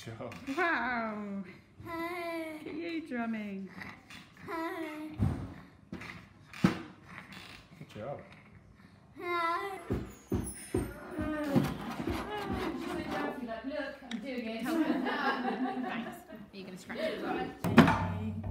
job. Wow. Hi. Look at you drumming. Hi. Good job. Hi. Look, I'm doing it. Thanks. Are you going to scratch it as well?